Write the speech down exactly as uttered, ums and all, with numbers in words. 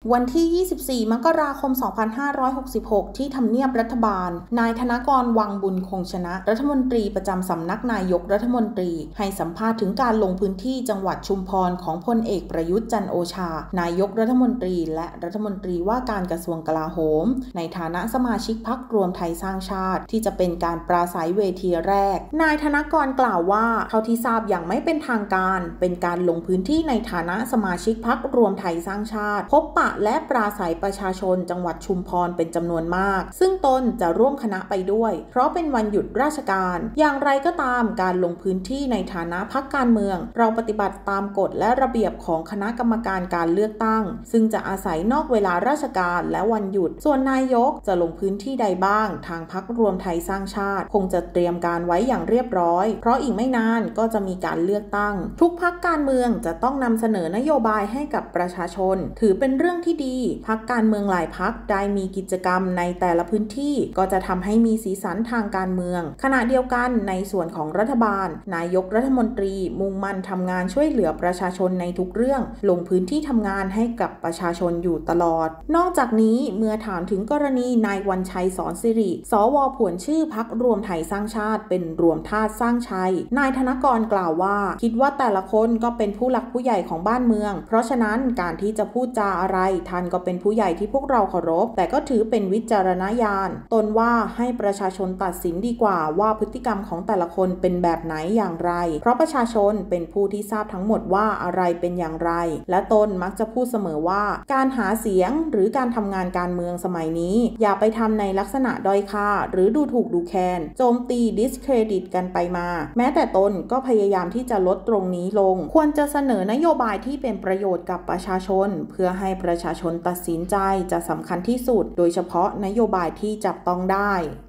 วันที่ ยี่สิบสี่ มกราคม สองพันห้าร้อยหกสิบหก ที่ทำเนียบรัฐบาล นายธนกร วังบุญคงชนะ รัฐมนตรีประจำสำนักนายกรัฐมนตรีให้สัมภาษณ์ถึงการลงพื้นที่จังหวัดชุมพรของพลเอกประยุทธ์จันทร์โอชา นายกรัฐมนตรีและรัฐมนตรีว่าการกระทรวงกลาโหมในฐานะสมาชิกพรรครวมไทยสร้างชาติที่จะเป็นการปราศัยเวทีแรก นายธนกรกล่าวว่าเท่าที่ทราบอย่างไม่เป็นทางการเป็นการลงพื้นที่ในฐานะสมาชิกพรรครวมไทยสร้างชาติพบปะและปราศัยประชาชนจังหวัดชุมพรเป็นจำนวนมากซึ่งตนจะร่วมคณะไปด้วยเพราะเป็นวันหยุดราชการอย่างไรก็ตามการลงพื้นที่ในฐานะพรรคการเมืองเราปฏิบัติตามกฎและระเบียบของคณะกรรมการการเลือกตั้งซึ่งจะอาศัยนอกเวลาราชการและวันหยุดส่วนนายกจะลงพื้นที่ใดบ้างทางพรรครวมไทยสร้างชาติคงจะเตรียมการไว้อย่างเรียบร้อยเพราะอีกไม่นานก็จะมีการเลือกตั้งทุกพรรคการเมืองจะต้องนำเสนอนโยบายให้กับประชาชนถือเป็นเรื่องที่ดีพรรคการเมืองหลายพรรคได้มีกิจกรรมในแต่ละพื้นที่ก็จะทำให้มีสีสันทางการเมืองขณะเดียวกันในส่วนของรัฐบาลนายกรัฐมนตรีมุ่งมั่นทำงานช่วยเหลือประชาชนในทุกเรื่องลงพื้นที่ทำงานให้กับประชาชนอยู่ตลอดนอกจากนี้เมื่อถามถึงกรณีนายวันชัยสอนสิริสวผวนชื่อพรรครวมไทยสร้างชาติเป็นรวมธาตุสร้างชัยนายธนกรกล่าวว่าคิดว่าแต่ละคนก็เป็นผู้หลักผู้ใหญ่ของบ้านเมืองเพราะฉะนั้นการที่จะพูดจาอะไรท่านก็เป็นผู้ใหญ่ที่พวกเราเคารพแต่ก็ถือเป็นวิจารณญาณตนว่าให้ประชาชนตัดสินดีกว่าว่าพฤติกรรมของแต่ละคนเป็นแบบไหนอย่างไรเพราะประชาชนเป็นผู้ที่ทราบทั้งหมดว่าอะไรเป็นอย่างไรและตนมักจะพูดเสมอว่าการหาเสียงหรือการทำงานการเมืองสมัยนี้อย่าไปทำในลักษณะด้อยค่าหรือดูถูกดูแคลนโจมตีดิสเครดิตกันไปมาแม้แต่ตนก็พยายามที่จะลดตรงนี้ลงควรจะเสนอนโยบายที่เป็นประโยชน์กับประชาชนเพื่อให้ประชาชนตัดสินใจจะสำคัญที่สุดโดยเฉพาะนโยบายที่จับต้องได้